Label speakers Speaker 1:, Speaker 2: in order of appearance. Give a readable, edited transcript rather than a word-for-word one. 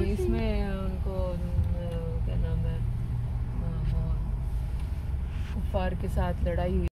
Speaker 1: इसमें उनको क्या नाम है, कुफार के साथ लड़ाई हुई।